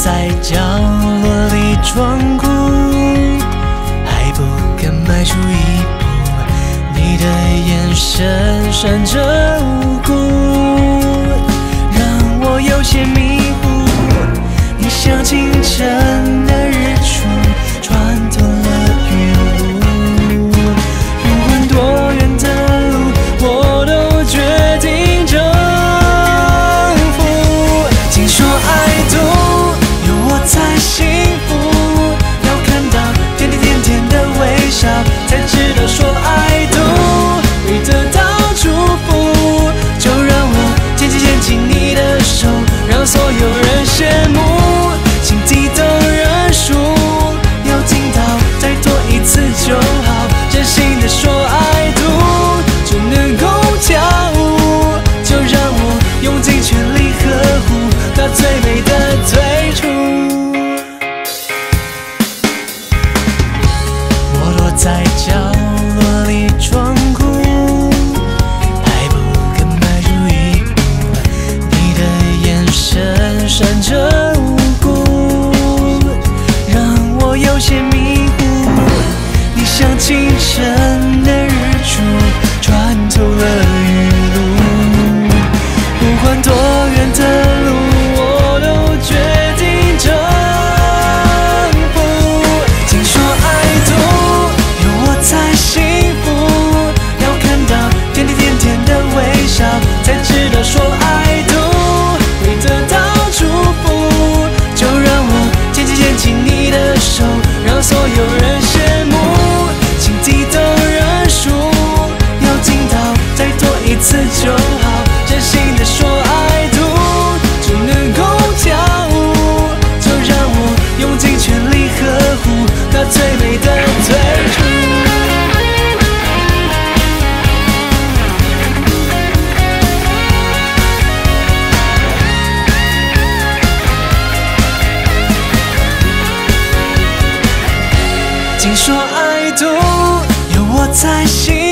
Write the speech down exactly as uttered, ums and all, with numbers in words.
在角落里装哭，还不敢迈出一步，你的眼神闪着无辜，让我有些迷糊。你像清晨的日出，穿透了云雾，不管多远的路，我都决定征服。听说爱读有我在幸福，要看到甜甜甜甜的微笑，才知道说爱读会得到祝福。就让我紧紧牵起你的手，让所有人羡慕，心底都认输。要听到再多一次就好，真心的说爱读就能够跳舞。就让我用尽全力呵护那最美的最初。我躲在角落里装哭，还不敢迈出一步，你的眼神闪着无辜，让我有些迷糊。你像清晨的日出，穿透了雨露，不管多远的路，我都决定征服。听说爱读有我在幸福，要看到甜甜甜甜的微笑，才知道说爱读会得到祝福。就让我紧紧牵起你的手，让所有人羡慕，心底都认输。要听到再多一次就好，真心的说爱读就能够跳舞。就让我用尽全力呵护那最美的最初。听说爱读有我在心